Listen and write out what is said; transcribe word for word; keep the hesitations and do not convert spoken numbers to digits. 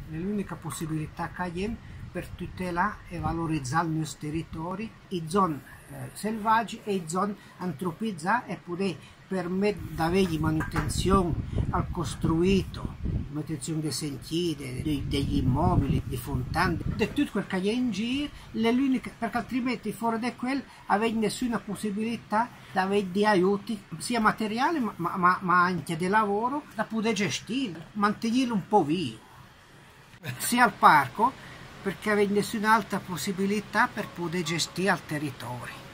È l'unica possibilità che abbiamo per tutelare e valorizzare i nostri territori, le zone eh, selvagge e le zone antropizzate, e poter permettere di avere manutenzione al costruito, manutenzione dei sentieri, dei, degli immobili, di fontane, di tutto quel che è in giro, perché altrimenti fuori da quello avete nessuna possibilità di avere di aiuti, sia materiali ma, ma, ma anche di lavoro, da poter gestire, mantenerlo un po' vivo, sia al parco, perché avete nessun'altra possibilità per poter gestire il territorio.